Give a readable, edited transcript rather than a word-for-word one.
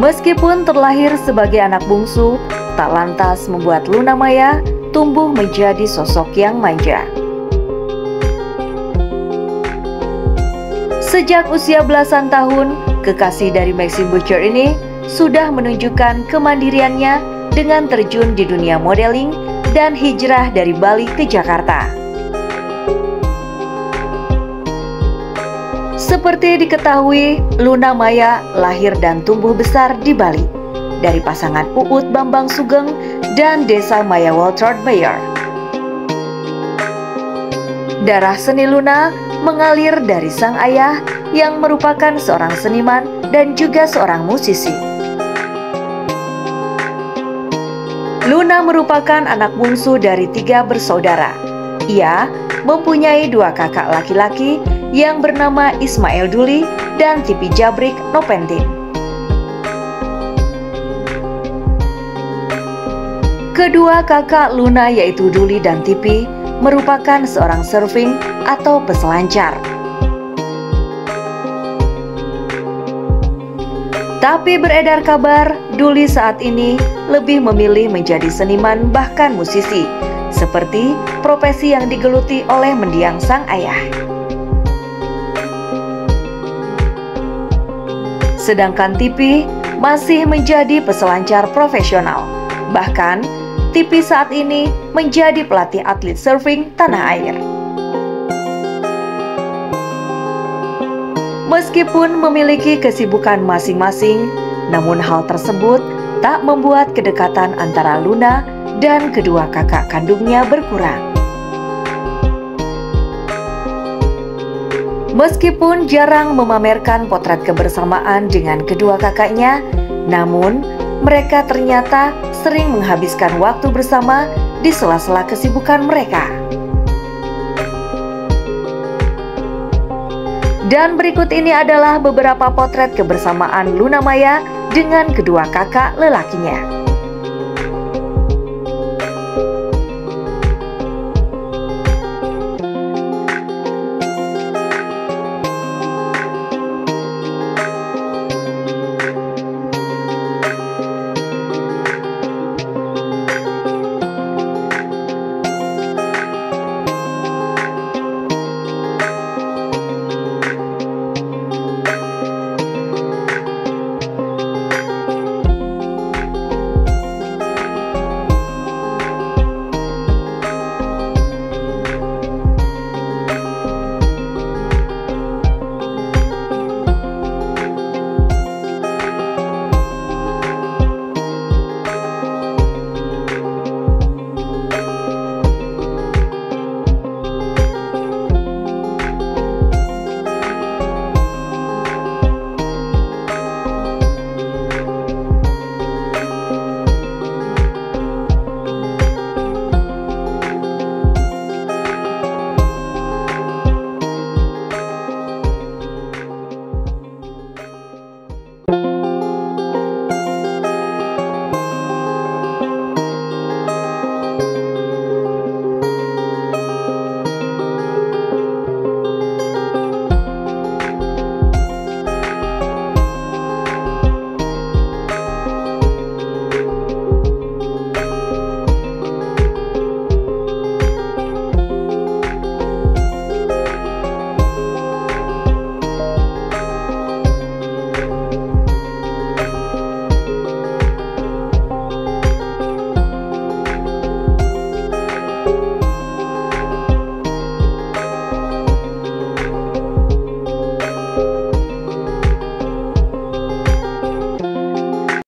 Meskipun terlahir sebagai anak bungsu, tak lantas membuat Luna Maya tumbuh menjadi sosok yang manja. Sejak usia belasan tahun, kekasih dari Maxine Butcher ini sudah menunjukkan kemandiriannya dengan terjun di dunia modeling dan hijrah dari Bali ke Jakarta. Seperti diketahui, Luna Maya lahir dan tumbuh besar di Bali dari pasangan Uut Bambang Sugeng dan Desa Maya Waltraud Mayer. Darah seni Luna mengalir dari sang ayah yang merupakan seorang seniman dan juga seorang musisi. Luna merupakan anak bungsu dari 3 bersaudara. Ia mempunyai 2 kakak laki-laki yang bernama Ismail Duli dan Tipi Jabrik Nopentin. Kedua kakak Luna yaitu Duli dan Tipi merupakan seorang surfing atau peselancar. Tapi beredar kabar Duli saat ini lebih memilih menjadi seniman bahkan musisi, seperti profesi yang digeluti oleh mendiang sang ayah. Sedangkan Tipi masih menjadi peselancar profesional. Bahkan, Tipi saat ini menjadi pelatih atlet surfing tanah air. Meskipun memiliki kesibukan masing-masing, namun hal tersebut tak membuat kedekatan antara Luna dan kedua kakak kandungnya berkurang. Meskipun jarang memamerkan potret kebersamaan dengan kedua kakaknya, namun mereka ternyata sering menghabiskan waktu bersama di sela-sela kesibukan mereka. Dan berikut ini adalah beberapa potret kebersamaan Luna Maya dengan kedua kakak lelakinya.